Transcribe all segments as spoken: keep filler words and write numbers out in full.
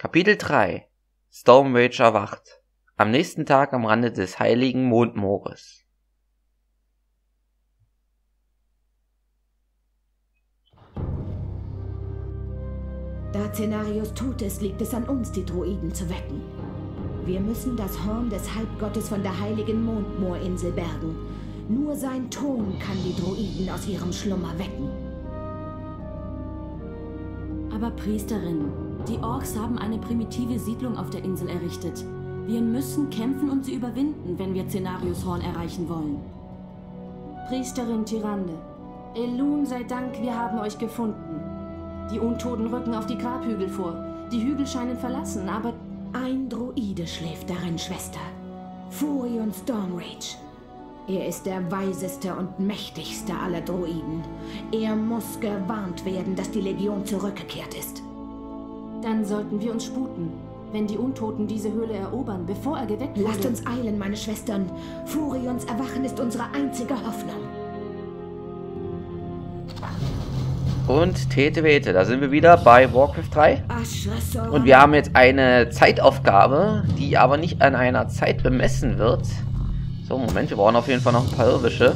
Kapitel drei. Stormrage erwacht. Am nächsten Tag am Rande des heiligen Mondmoores. Da Cenarius tot ist, liegt es an uns, die Droiden zu wecken. Wir müssen das Horn des Halbgottes von der heiligen Mondmoorinsel bergen. Nur sein Ton kann die Droiden aus ihrem Schlummer wecken. Aber Priesterin, die Orks haben eine primitive Siedlung auf der Insel errichtet. Wir müssen kämpfen und sie überwinden, wenn wir Cenarius Horn erreichen wollen. Priesterin Tyrande, Elun sei Dank, wir haben euch gefunden. Die Untoten rücken auf die Grabhügel vor. Die Hügel scheinen verlassen, aber... Ein Droide schläft darin, Schwester. Furion Stormrage. Er ist der weiseste und mächtigste aller Droiden. Er muss gewarnt werden, dass die Legion zurückgekehrt ist. Dann sollten wir uns sputen, wenn die Untoten diese Höhle erobern, bevor er geweckt wird. Lasst uns eilen, meine Schwestern. Furions Erwachen ist unsere einzige Hoffnung. Und Tete Wete, da sind wir wieder bei Warcraft drei. Und wir haben jetzt eine Zeitaufgabe, die aber nicht an einer Zeit bemessen wird. So, Moment, wir brauchen auf jeden Fall noch ein paar Irdische.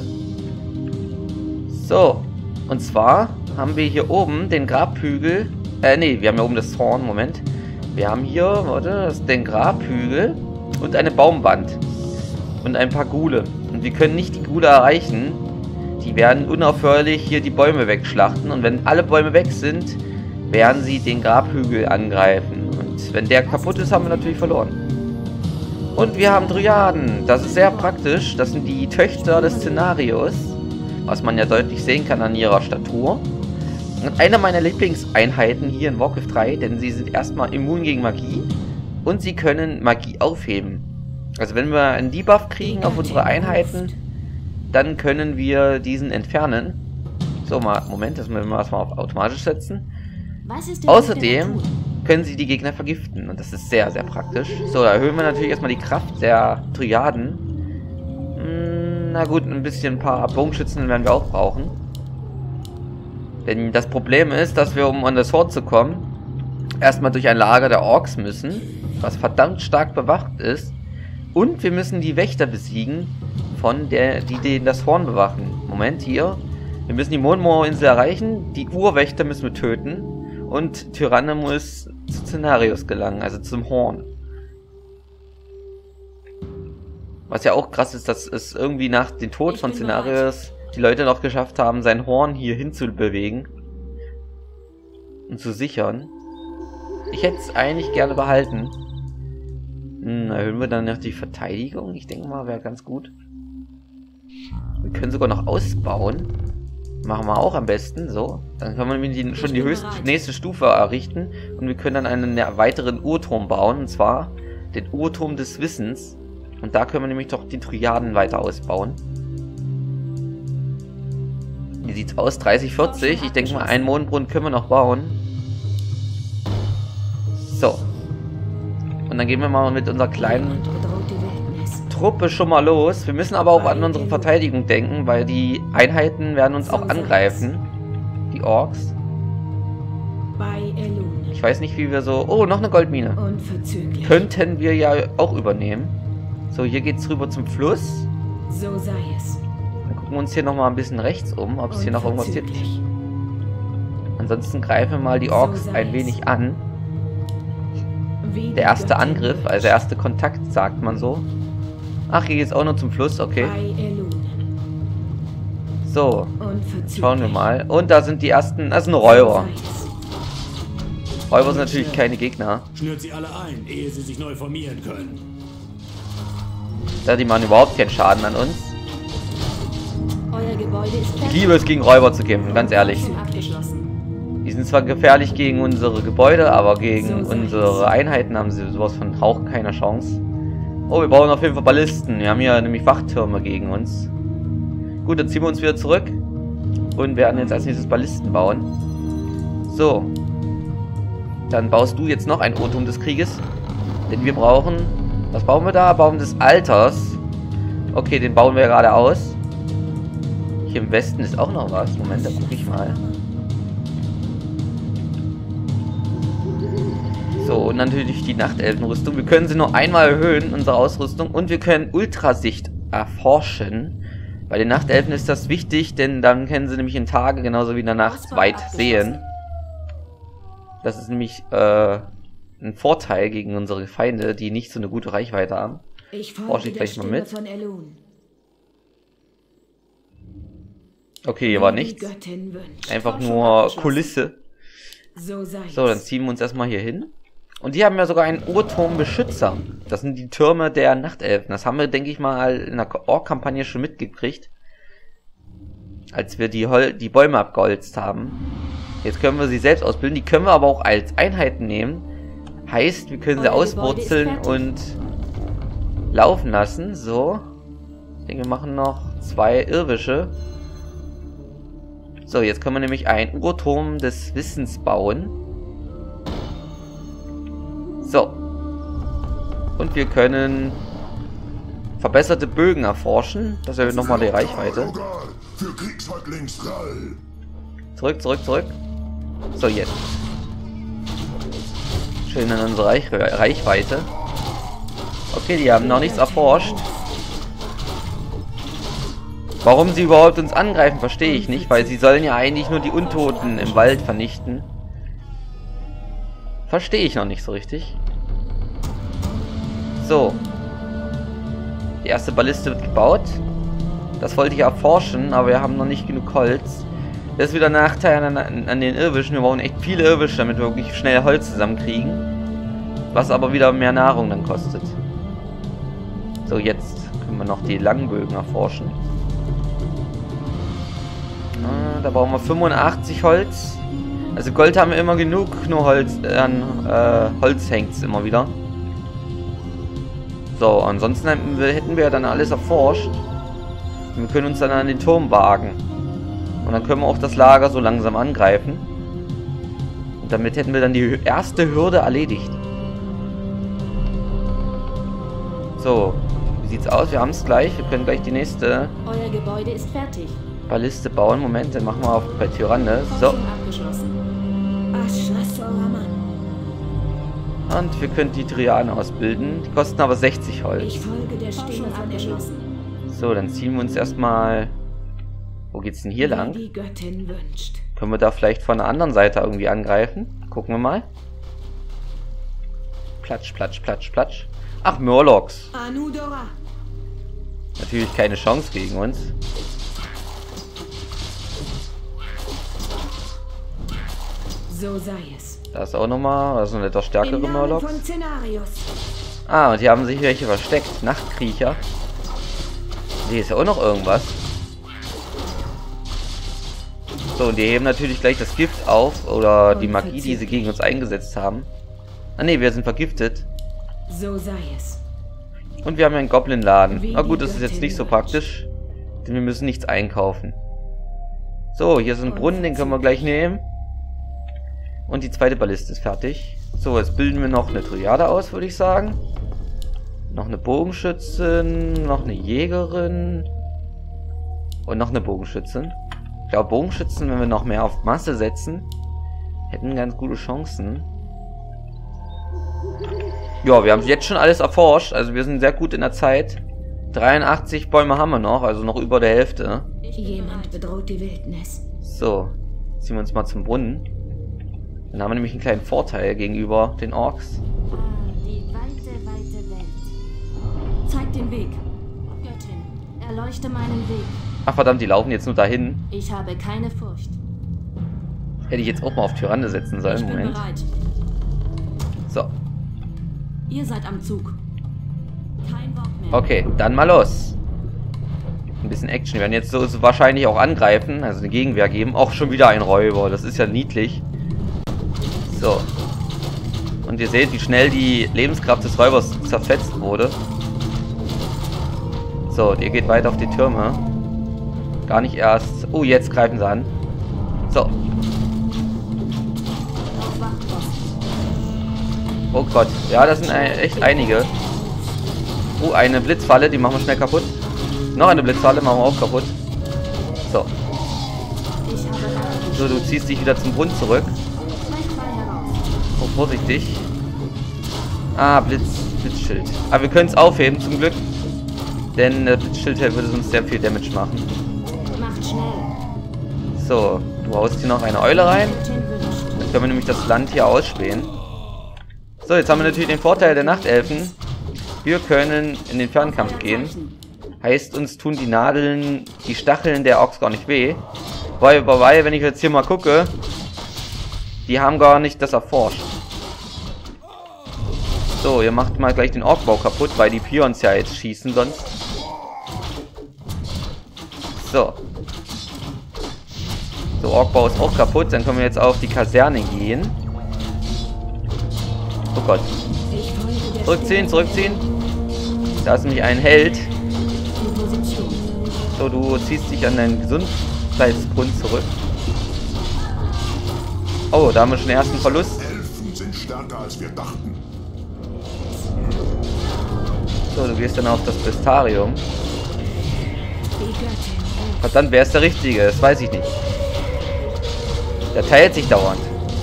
So, und zwar haben wir hier oben den Grabhügel. Äh, nee, wir haben hier oben das Horn, Moment. Wir haben hier, warte, das ist den Grabhügel und eine Baumwand. Und ein paar Ghule. Und wir können nicht die Ghule erreichen. Die werden unaufhörlich hier die Bäume wegschlachten. Und wenn alle Bäume weg sind, werden sie den Grabhügel angreifen. Und wenn der kaputt ist, haben wir natürlich verloren. Und wir haben Dryaden. Das ist sehr praktisch. Das sind die Töchter des Cenarius. Was man ja deutlich sehen kann an ihrer Statur. Und eine meiner Lieblingseinheiten hier in Warcraft drei. Denn sie sind erstmal immun gegen Magie. Und sie können Magie aufheben. Also wenn wir einen Debuff kriegen auf unsere Einheiten, dann können wir diesen entfernen. So, mal, Moment, das müssen wir erstmal auf automatisch setzen. Was ist denn Außerdem können sie die Gegner vergiften. Und das ist sehr, sehr praktisch. So, da erhöhen wir natürlich erstmal die Kraft der Dryaden. Hm, na gut, ein bisschen ein paar Bogenschützen werden wir auch brauchen. Denn das Problem ist, dass wir, um an das Horn zu kommen, erstmal durch ein Lager der Orks müssen, was verdammt stark bewacht ist. Und wir müssen die Wächter besiegen, von der, die, die das Horn bewachen. Moment, hier. Wir müssen die Mondmoorinsel erreichen. Die Urwächter müssen wir töten. Und Tyrande muss zu Cenarius gelangen, also zum Horn. Was ja auch krass ist, dass es irgendwie nach dem Tod von Cenarius die Leute noch geschafft haben, sein Horn hier hinzubewegen. Und zu sichern. Ich hätte es eigentlich gerne behalten. Hm, erhöhen wir dann noch die Verteidigung? Ich denke mal, wäre ganz gut. Wir können sogar noch ausbauen. Machen wir auch am besten. So. Dann können wir die, schon die höchste, nächste Stufe errichten. Und wir können dann einen weiteren Uhrturm bauen. Und zwar den Uhrturm des Wissens. Und da können wir nämlich doch die Dryaden weiter ausbauen. Wie sieht's aus? dreißig, vierzig. Ich denke mal, einen Mondbrunnen können wir noch bauen. So. Und dann gehen wir mal mit unserer kleinen Truppe schon mal los. Wir müssen aber auch an unsere Verteidigung denken, weil die Einheiten werden uns auch angreifen. Die Orks. Ich weiß nicht, wie wir so... Oh, noch eine Goldmine. Könnten wir ja auch übernehmen. So, hier geht's rüber zum Fluss. So sei es. Dann gucken wir uns hier nochmal ein bisschen rechts um, ob es hier noch irgendwas gibt. Ansonsten greifen wir mal die Orks ein wenig an. Der erste Angriff, also der erste Kontakt, sagt man so. Ach, hier geht's auch nur zum Fluss, okay. So, schauen wir mal. Und da sind die ersten, das sind Räuber. Räuber sind natürlich keine Gegner. Schnürt sie alle ein, ehe sie sich neu formieren können. Da, die machen überhaupt keinen Schaden an uns. Euer Gebäude ist Ich liebe es, gegen Räuber zu kämpfen, ganz ehrlich. Die sind zwar gefährlich gegen unsere Gebäude, aber gegen unsere Einheiten haben sie sowas von Hauch keine Chance. Oh, wir brauchen auf jeden Fall Ballisten. Wir haben hier nämlich Wachtürme gegen uns. Gut, dann ziehen wir uns wieder zurück und werden jetzt als nächstes Ballisten bauen. So. Dann baust du jetzt noch einen Uhrturm des Krieges. Denn wir brauchen... Was bauen wir da? Baum des Alters. Okay, den bauen wir gerade aus. Hier im Westen ist auch noch was. Moment, da gucke ich mal. So, Und natürlich die Nachtelfenrüstung. Wir können sie nur einmal erhöhen, unsere Ausrüstung. Und wir können Ultrasicht erforschen. Bei den Nachtelfen ist das wichtig, denn dann können sie nämlich in Tage genauso wie in der Nacht weit sehen. Das ist nämlich äh, ein Vorteil gegen unsere Feinde, die nicht so eine gute Reichweite haben. Ich Forsche ich gleich mal mit. Von Elun. Okay, hier war nichts. Einfach nur Kulisse. So, so, dann ziehen wir uns erstmal hier hin. Und die haben ja sogar einen Uhrturmbeschützer. Das sind die Türme der Nachtelfen. Das haben wir, denke ich mal, in der Ork-Kampagne schon mitgekriegt. Als wir die, Hol die Bäume abgeholzt haben. Jetzt können wir sie selbst ausbilden. Die können wir aber auch als Einheiten nehmen. Heißt, wir können sie auswurzeln und laufen lassen. So. Ich denke, wir machen noch zwei Irrwische. So, jetzt können wir nämlich einen Uhrturm des Wissens bauen. So. Und wir können verbesserte Bögen erforschen. Das erhöht nochmal die Reichweite. Zurück, zurück, zurück. So, jetzt. Schön in unsere Reich Reichweite. Okay, die haben noch nichts erforscht. Warum sie überhaupt uns angreifen, verstehe ich nicht, weil sie sollen ja eigentlich nur die Untoten im Wald vernichten. Verstehe ich noch nicht so richtig. So. Die erste Balliste wird gebaut. Das wollte ich erforschen, aber wir haben noch nicht genug Holz. Das ist wieder ein Nachteil an, an, an den Irrwischen. Wir brauchen echt viele Irrwische, damit wir wirklich schnell Holz zusammenkriegen. Was aber wieder mehr Nahrung dann kostet. So, jetzt können wir noch die Langbögen erforschen. Ah, da brauchen wir fünfundachtzig Holz. Also Gold haben wir immer genug, nur Holz, äh, an äh, Holz hängt es immer wieder. So, ansonsten hätten wir, hätten wir dann alles erforscht. Und wir können uns dann an den Turm wagen. Und dann können wir auch das Lager so langsam angreifen. Und damit hätten wir dann die erste Hürde erledigt. So, wie sieht's aus? Wir haben es gleich. Wir können gleich die nächste Euer Gebäude ist fertig. Balliste bauen. Moment, dann machen wir auf bei Tyrande. So. Und wir können die Triaden ausbilden. Die kosten aber sechzig Holz. Ich folge der Stimme von abgeschlossen. So, dann ziehen wir uns erstmal... Wo geht's denn hier lang? Die Göttin wünscht. Können wir da vielleicht von der anderen Seite irgendwie angreifen? Gucken wir mal. Platsch, platsch, platsch, platsch. Ach, Murlocs. Anudora. Natürlich keine Chance gegen uns. So sei es. Da ist auch nochmal, das ist eine etwas stärkere Im Namen Murlocs. von Cenarius. Ah, und hier haben sich welche versteckt. Nachtkriecher. Hier ist ja auch noch irgendwas. So, und die heben natürlich gleich das Gift auf. Oder die Magie, die sie gegen uns eingesetzt haben. Ah ne, wir sind vergiftet. So sei es. Und wir haben ja einen Goblin-Laden. Na gut, das ist jetzt nicht so praktisch. Denn wir müssen nichts einkaufen. So, hier ist ein Brunnen, den können wir gleich nehmen. Und die zweite Balliste ist fertig. So, jetzt bilden wir noch eine Triade aus, würde ich sagen. Noch eine Bogenschützin, noch eine Jägerin und noch eine Bogenschützin. Ich glaube, Bogenschützen, wenn wir noch mehr auf Masse setzen, hätten ganz gute Chancen. Ja, wir haben jetzt schon alles erforscht, also wir sind sehr gut in der Zeit. dreiundachtzig Bäume haben wir noch, also noch über der Hälfte. Jemand bedroht die Wildnis. So, ziehen wir uns mal zum Brunnen. Dann haben wir nämlich einen kleinen Vorteil gegenüber den Orks. Ah, die weite, weite Welt. Zeig den Weg. Göttin, erleuchte meinen Weg. Ach verdammt, die laufen jetzt nur dahin. Ich habe keine Furcht. Hätte ich jetzt auch mal auf Tyrande setzen sollen. Ich bin Moment. bereit. So, Ihr seid am Zug. Kein Wort mehr. okay, dann mal los. Ein bisschen Action. Wir werden jetzt so, so wahrscheinlich auch angreifen, also eine Gegenwehr geben. Auch schon wieder ein Räuber, das ist ja niedlich. So. Und ihr seht, wie schnell die Lebenskraft des Räubers zerfetzt wurde. So, und ihr geht weiter auf die Türme. Gar nicht erst... Oh, jetzt greifen sie an. So. Oh Gott. Ja, das sind echt einige. Oh, eine Blitzfalle, die machen wir schnell kaputt. Noch eine Blitzfalle, machen wir auch kaputt. So. So, du ziehst dich wieder zum Brunnen zurück. Oh, vorsichtig. Ah, Blitz, Blitzschild. Aber wir können es aufheben, zum Glück. Denn der Blitzschild würde uns sehr viel Damage machen. Macht schnell. So, du haust hier noch eine Eule rein. Dann können wir nämlich das Land hier ausspähen. So, jetzt haben wir natürlich den Vorteil der Nachtelfen. Wir können in den Fernkampf gehen. Heißt, uns tun die Nadeln, die Stacheln der Orks gar nicht weh. Weil, weil, wenn ich jetzt hier mal gucke, die haben gar nicht das erforscht. So, ihr macht mal gleich den Orkbau kaputt, weil die Pions ja jetzt schießen sonst. So. So, Orkbau ist auch kaputt. Dann können wir jetzt auf die Kaserne gehen. Oh Gott. Zurückziehen, zurückziehen. Da ist nämlich ein Held. So, du ziehst dich an deinen Gesundheitsgrund zurück. Oh, da haben wir schon den ersten Verlust. Elfen sind stärker als wir dachten. So, du gehst dann auf das Bestarium. Verdammt, wer ist der Richtige? Das weiß ich nicht. Der teilt sich dauernd.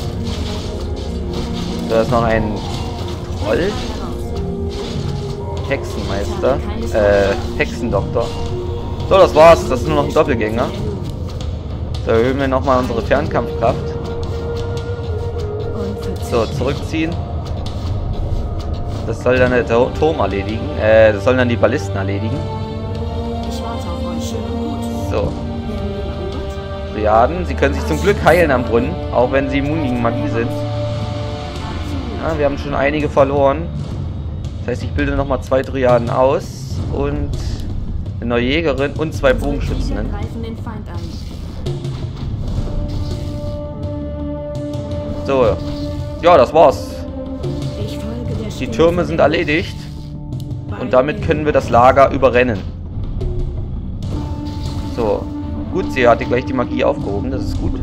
So, da ist noch ein Troll. Hexenmeister. Äh, Hexendoktor. So, das war's. Das ist nur noch ein Doppelgänger. So, erhöhen wir nochmal unsere Fernkampfkraft. So, zurückziehen. Das soll dann der Turm erledigen. Äh, das sollen dann die Ballisten erledigen. Ich warte auf euch. Schön und gut. So. Triaden. Sie können sich zum Glück heilen am Brunnen. Auch wenn sie immun gegen Magie sind. Ja, wir haben schon einige verloren. Das heißt, ich bilde nochmal zwei Triaden aus. Und eine neue Jägerin und zwei Bogenschützen. Wir greifen den Feind an. So. Ja, das war's. Ich folge der Die Türme sind erledigt. Und damit können wir das Lager überrennen. So. Gut, sie hatte gleich die Magie aufgehoben. Das ist gut.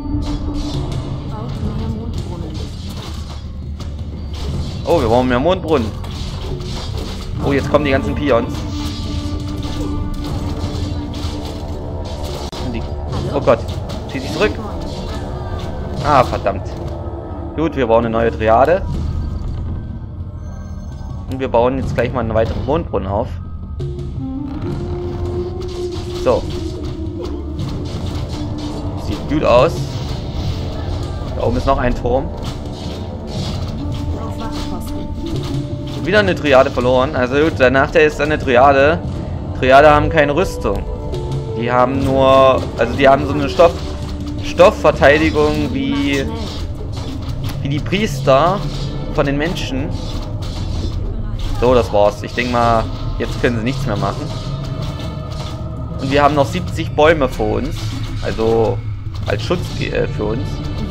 Oh, wir brauchen mehr Mondbrunnen. Oh, jetzt kommen die ganzen Pions. Die... Oh Gott. Zieh dich zurück. Ah, verdammt. Gut, wir bauen eine neue Triade. Und wir bauen jetzt gleich mal einen weiteren Mondbrunnen auf. So. Sieht gut aus. Da oben ist noch ein Turm. Wieder eine Triade verloren. Also gut, der Nachteil ist eine Triade. Triade haben keine Rüstung. Die haben nur... Also die haben so eine Stoff... Stoffverteidigung wie... Wie die Priester von den Menschen. So, das war's. Ich denke mal, jetzt können sie nichts mehr machen. Und wir haben noch siebzig Bäume vor uns. Also als Schutz äh, für uns.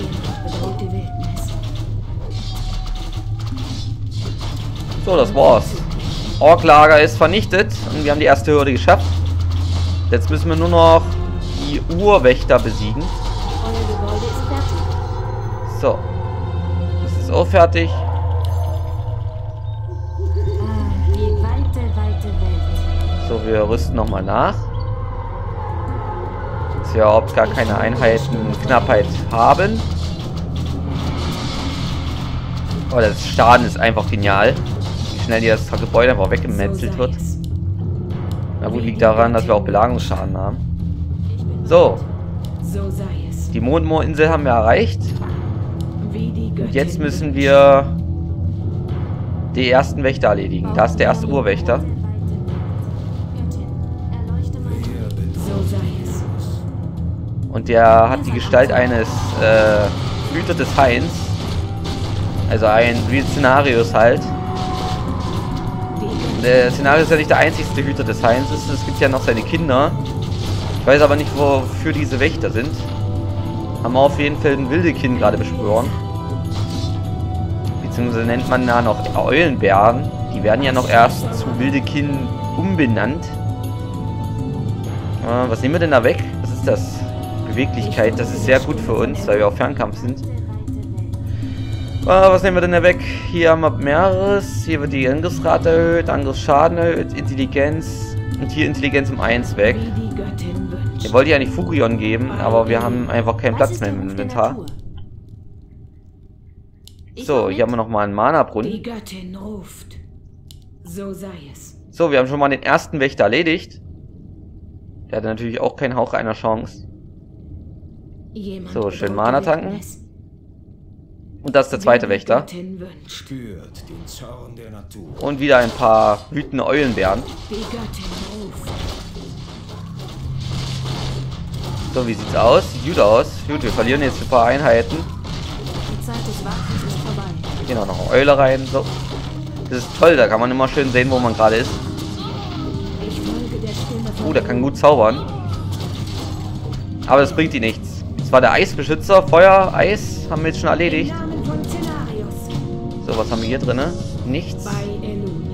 So, das war's. Orklager ist vernichtet und wir haben die erste Hürde geschafft. Jetzt müssen wir nur noch die Urwächter besiegen. So. Das ist auch fertig. Die weite, weite Welt. So, wir rüsten nochmal nach. Dass wir überhaupt gar keine Einheitenknappheit haben. Oh, das Schaden ist einfach genial. Wie schnell hier das Gebäude einfach weggemetzelt wird. Na gut, liegt daran, dass wir auch Belagerungsschaden haben. So. So sei es. Die Mondmoorinsel haben wir erreicht. Wie die Und Göttin jetzt müssen wünscht. wir die ersten Wächter erledigen. Da ist der erste Urwächter. So sei es. Und der hat die Gestalt eines äh, Hüter des Hains. Also ein wie Szenarios halt. Der Szenario ist ja nicht der einzigste Hüter des Hains. Es gibt ja noch seine Kinder. Ich weiß aber nicht, wofür diese Wächter sind. Haben wir auf jeden Fall ein Wildekind gerade beschworen. Beziehungsweise nennt man da noch Eulenbären. Die werden ja noch erst zu Wildekind umbenannt. Äh, was nehmen wir denn da weg? Was ist das? Beweglichkeit. Das ist sehr gut für uns, weil wir auf Fernkampf sind. Äh, was nehmen wir denn da weg? Hier haben wir mehreres. Hier wird die Angriffsrate erhöht, Angriffsschaden erhöht, Intelligenz. Und hier Intelligenz um eins weg. Wie die Göttin wünscht. Ich wollte ja nicht Furion geben, aber wir haben einfach keinen Platz mehr im Inventar. So, hier haben wir nochmal einen Mana-Brunnen. Die Göttin ruft. So sei es. So, wir haben schon mal den ersten Wächter erledigt. Der hatte natürlich auch keinen Hauch einer Chance. Jemand So, schön bedroht Mana die tanken. Wildnis. Und das ist der zweite Wie die Wächter. Göttin wünscht. Spürt den Zorn der Natur. Und wieder ein paar wütende Eulenbären. Die Göttin ruft. So, wie sieht's aus? Sieht gut aus. Gut, wir verlieren jetzt ein paar Einheiten. Die Zeit des Wartens ist vorbei. Gehen auch noch eine Eule rein. So. Das ist toll, da kann man immer schön sehen, wo man gerade ist. Ich folge der Stimme von Oh, der kann gut zaubern. Aber das bringt ihm nichts. Das war der Eisbeschützer. Feuer, Eis haben wir jetzt schon erledigt. Im Namen von Cenarius. So, was haben wir hier drin? Nichts. Bei Elun.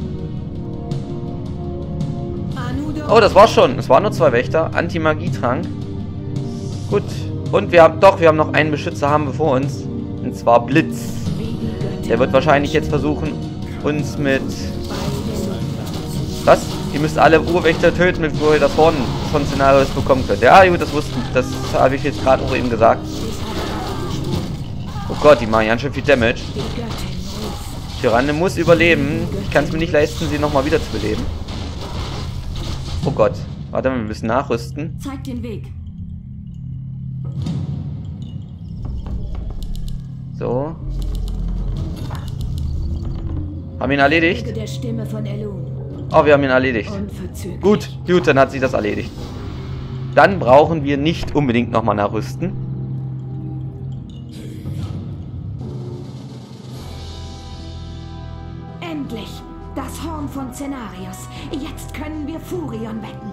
Anudo. Oh, das war's schon. Es waren nur zwei Wächter. Anti-Magie-Trank. Gut. Und wir haben, doch, wir haben noch einen Beschützer haben wir vor uns. Und zwar Blitz. Wie die Göttin Der wird wahrscheinlich jetzt versuchen, uns mit... bei Elun. Was? Ihr müsst alle Urwächter töten, bevor ihr das Horn von Cenarius bekommen könnt. Ja, gut, das wussten. Das habe ich jetzt gerade auch eben gesagt. Oh Gott, die machen ganz schön viel Damage. Die Göttin ruft. Tyrande muss überleben. Ich kann es mir nicht leisten, sie nochmal wieder zu beleben. Oh Gott. Warte mal, wir müssen nachrüsten. Zeig den Weg. So. Haben ihn erledigt? Folge der Stimme von Elun. Oh, wir haben ihn erledigt. Unverzüglich. Gut, gut, dann hat sich das erledigt. Dann brauchen wir nicht unbedingt nochmal nachrüsten. Endlich! Das Horn von Cenarius. Jetzt können wir Furion wecken.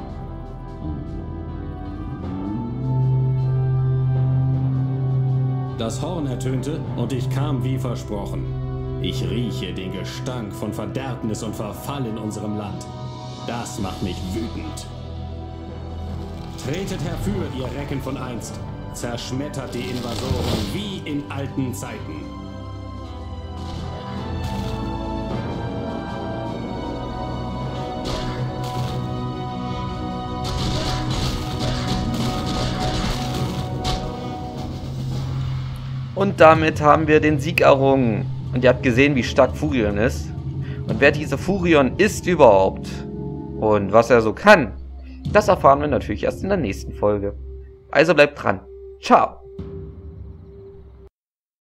Das Horn ertönte und ich kam wie versprochen. Ich rieche den Gestank von Verderbnis und Verfall in unserem Land. Das macht mich wütend. Tretet herfür, ihr Recken von einst. Zerschmettert die Invasoren wie in alten Zeiten. Und damit haben wir den Sieg errungen. Und ihr habt gesehen, wie stark Furion ist. Und wer dieser Furion ist überhaupt. Und was er so kann. Das erfahren wir natürlich erst in der nächsten Folge. Also bleibt dran. Ciao.